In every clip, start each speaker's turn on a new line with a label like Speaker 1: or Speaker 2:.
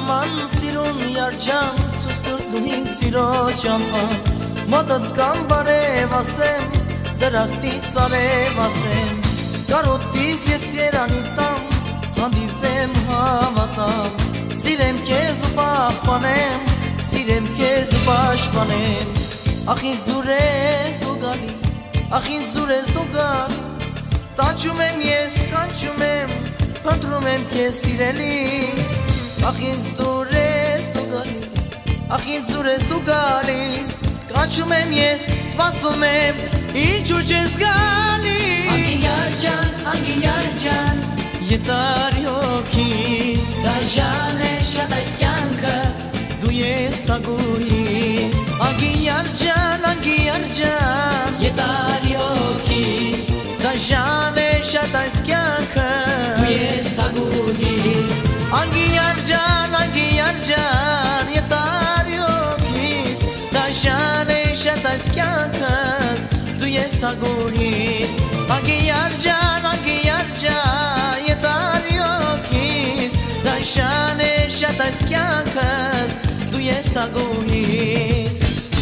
Speaker 1: Աննաման սիրուն Yar Jan, ցույց դու ինձ սիրո ճամփան, մոտդ կամ բարև ասեմ, դրախտից արև ասեմ, կարոտիս ես երանի տամ, հանդիպեմ հավատամ, սիրեմ քեզ ու պահպանեմ, սիրեմ քեզ ու պաշտպանեմ, ախ ինձ դուր ես դու գալի, ախ ինձ դուր ես դու գալ, տանջում եմ ես, կանչում եմ, փնտրում եմ քեզ սիրելի, ախ ինձ դուր ես դու գալի, ախ ինձ դուր ես դու գալի, կանչում եմ ես, սպասում եմ, ինչու չես գալի։
Speaker 2: Angin Yar Jan, Angin Yar Jan,
Speaker 1: Ետարի հոգիս,
Speaker 2: դաժան է շատ այս կյանքը,
Speaker 1: դու ես տագույս, Angin Yar Jan, Angin Yar Jan,
Speaker 2: ետարի հոգիս,
Speaker 1: դաժան է շատ այս կյանքը,
Speaker 2: դու ես տագույս,
Speaker 1: Angin Yar Jan, Angin Yar Jan, ետարի հոգիս, դաժան է շատ այս կյանքս, դու ես տագույս, Angin Yar Jan, Angin Yar Jan, ետարի հոգիս, դաժան է շատ այս կյանքս, դու ես տագույս։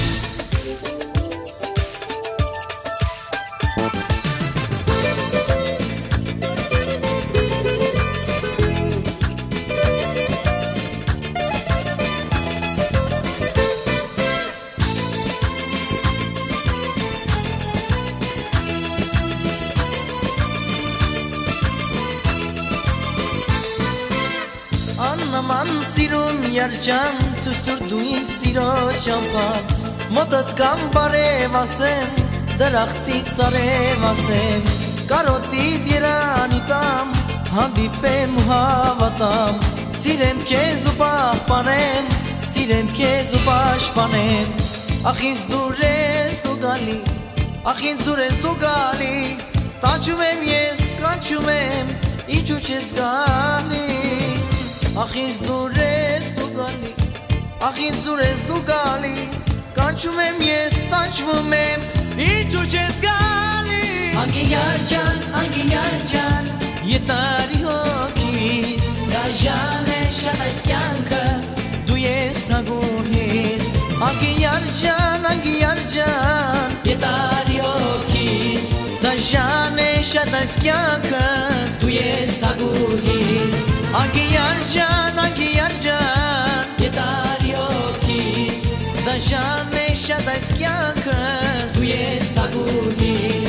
Speaker 1: Աննաման սիրուն Yar Jan, ցույց դու ինձ սիրո ճամփան, մոտդ կամ բարև ասեմ, դրախտից արև ասեմ, կարոտիդ երանի տամ, հանդիպեմ ու հավատամ, սիրեմ քեզ ու պահպանեմ, սիրեմ քեզ ու պաշտպանեմ, ախ ինձ դուր ես դու գալի, ախ ինձ դուր ես դու գալի, տանջում եմ ես, կանչում եմ, ինչու չես գալի, ախ ինձ դուր ես դու գալի, ախ ինձ դուր ես դու գալի, կանչում եմ ես, տանջվում եմ, ինչու չես գալի։
Speaker 2: Angin Yar Jan, Angin Yar Jan,
Speaker 1: Ետարի հոգիս,
Speaker 2: դաժան է շատ այս կյանքը,
Speaker 1: դու ես տագույս, Angin Yar Jan, Angin Yar Jan,
Speaker 2: ետարի հոգիս,
Speaker 1: դաժան է շատ այս կյանքս,
Speaker 2: դու ես տագույս,
Speaker 1: Angin Yar Jan, Angin Yar Jan,
Speaker 2: ետարի հոգիս,
Speaker 1: դաժան է շատ այս կյանքս,
Speaker 2: դու ես տագույս,